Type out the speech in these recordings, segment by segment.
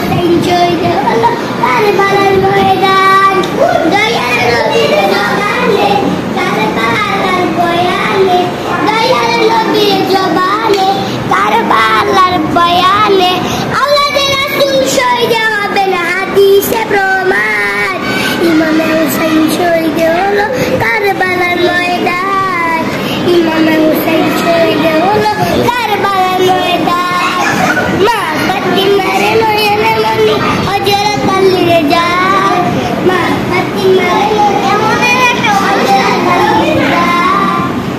হুসাইন শহীদ হলো কারবালার ময়দান দয়ার নবীর জবানে কারবালার বয়ানে দয়ার নবীর জবানে কারবালার বয়ানে আওলাদের রাসূল শহীদ হবেন হাদিসে প্রমাণ ইমামে হুসাইন শহীদ হলো কারবালার ময়দান ইমামে হুসাইন শহীদ হলো কারবালার ময়দান মা ফাতিমার নয়নে মনি হযরত আলীর জান মা ফাতিমার নয়নে মনি হযরত আলীর জান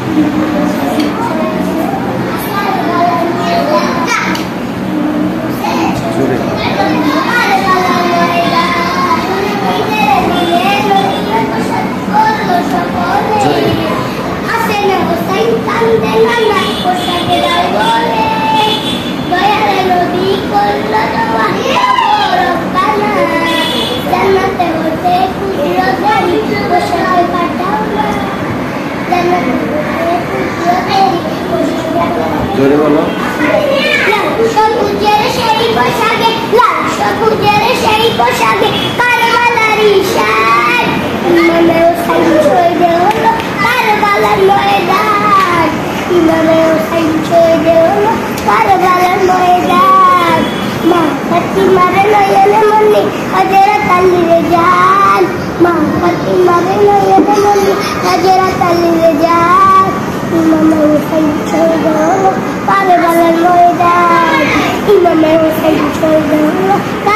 জোরে বলো সবুজের সেই পোশাকে লাল সবুজের সেই পোশাকে কারবালার ঈশান ইমামে হুসাইন শহীদ হলো কারবালার ময়দান ইমামে হুসাইন শহীদ হলো কারবালার ময়দান মা ফাতিমার নয়নে মনি হযরত আলীর জান মা ফাতিমার নয়নে মনি হযরত আলীর জান ইমামে হুসাইন শহীদ হলো কারবালার ময়দান ইমামে হুসাইন শহীদ হলো